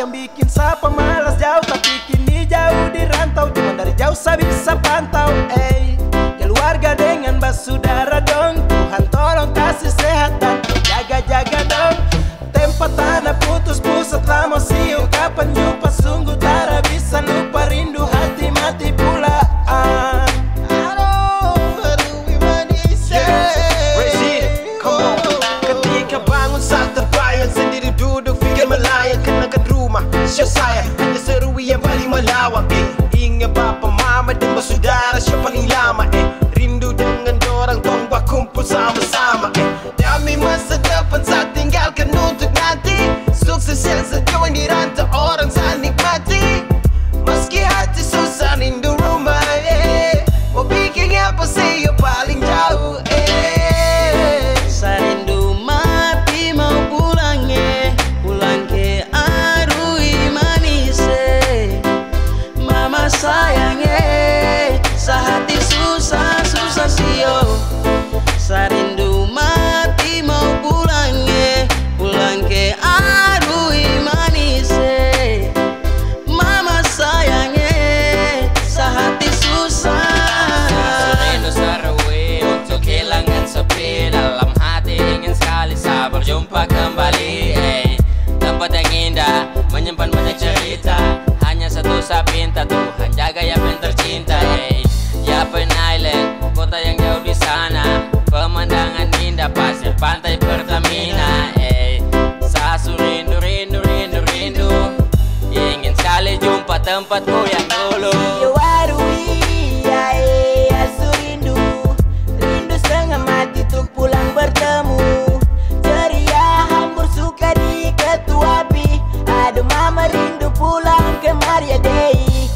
yang bikin siapa malas jauh, tapi kini jauh di rantau. Cuma dari jauh saya bisa pantau. Keluarga dengan basudara dong, Tuhan tolong kasih sehat dan jaga-jaga dong. Tempat tanah putus pusat lama siu, kapan jumpa sungguh tak bisa lupa, rindu hati mati pula. Ketika bangun saat terbayang sendiri duduk fikir melayang, kenakan rumah syok saya hanya serui yang paling melawak. Ingat papa mama dan saudara syok paling lama. Rindu dengan dorang tong kumpul sama-sama. Demi masa depan saat tinggalkan untuk nanti, sukses yang sejauh di rantau orang saya nikmati. Meski hati susah rindu rumah. Mau bikin apa sih yang paling jauh. Saya rindu mati mau pulang pulang ke Arui manis. Mama sayang sehati susah sio. Saya rindu mati mau pulang pulang ke Arui manis. Mama sayang sehati susah. Rindu sarui untuk kehilangan sepi dalam hati, ingin sekali saya berjumpa kembali. Tempat yang indah menyimpan banyak cerita, hanya satu saya pinta, Tuhan jaga ya pen tercinta. Yapen Island, kota yang jauh di sana, pemandangan indah pasir pantai Pertamina. Sasu rindu, ingin sekali jumpa tempatku yang dulu. Rindu setengah mati untuk pulang bertemu. Ceria hambur suka di ketua api. Aduh mama rindu pulang ke Maria Dei.